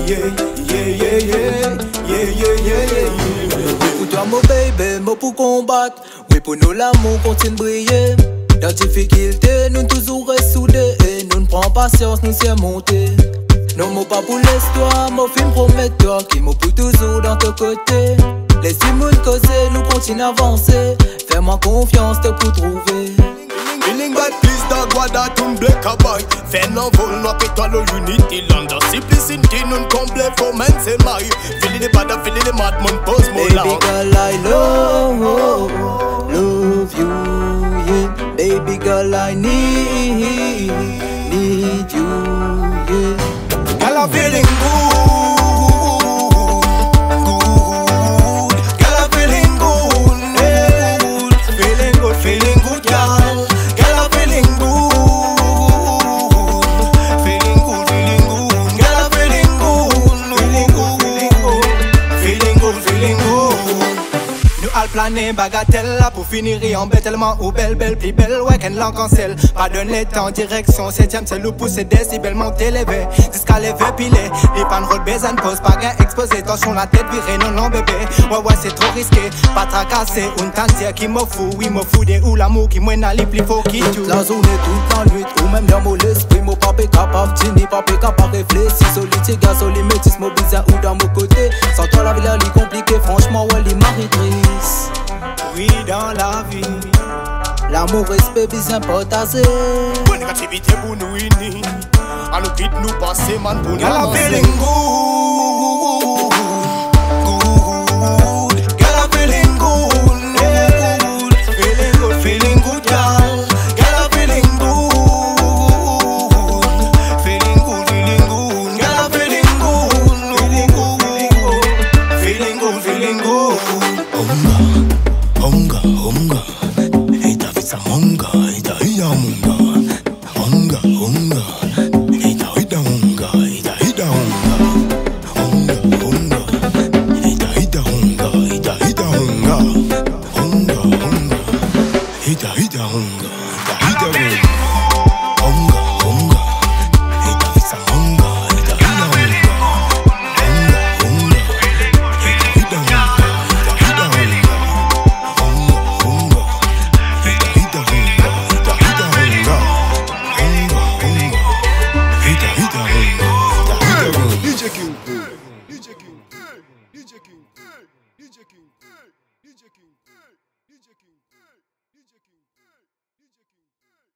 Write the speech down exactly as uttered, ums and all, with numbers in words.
yeah, yeah, yeah, yeah, yeah, yeah, yeah, yeah. Pour toi mon baby, moi pour combattre. Oui pour nous l'amour continue de briller. Dans difficulté, nous toujours restons soudés. Et nous ne prenons patience, nous sommes montés. Non, moi pas pour l'histoire, moi film prometteur. Qui m'a pour toujours dans ton côté. Laisse-moi causer, nous continuons à avancer. Fais-moi confiance, te pour trouver. Feeling bad, please dog, what that un black a boy. Fais non vol, no étoile au unity land. Simplicity, non comble, for men c'est my. Feeling the bad, feeling the mad, mon pose mon Baby girl, I love, love you, yeah. Baby girl, I need, need you, yeah. Girl, I'm feeling good. Planer bagatelle là pour finir en bête tellement ou belle belle plus belle ouais qu'elle l'en cancelle. Pas donner temps direction septième c'est le pousser décibel monter levé jusqu'à lever pilé. Les pannes roll besoin pose pas gain exposé tension la tête virée non non bébé. Ouais ouais c'est trop risqué pas tracasser une tante qui me fout oui me fout des ou l'amour qui mène à les plus fort qui tout. La journée toute la nuit ou même dans mon esprit mon papa capable tini papa capable réfléchir solide gars solide métis mon bizarre ou dans mon côté sans toi la vie là est compliquée franchement ouais les marie-trice. Oui, dans la vie, l'amour, respect, bien partagé. Bonne négativité pour nous unis. À nous quitte nous passer, man, pour nous avancer. Feeling good, good. Girl, I'm feeling good, good. Feeling good, feeling good, girl. Girl, I'm feeling good, feeling good, feeling good. Girl, I'm feeling good, feeling good, feeling good, feeling good. Hunger, hunger, hey David some hunger, hey David hunger, hunger, hunger, hey David hunger, hey David hunger, hunger, hunger, hey David hunger, hey David hunger, hunger, hunger, hey David hunger, David hunger, hunger, hunger, hey David some hunger, hey David hunger, hunger, hunger, hey David hunger. D J King, D J King, D J King, D J King, D J King, D J King, D J King, D J King.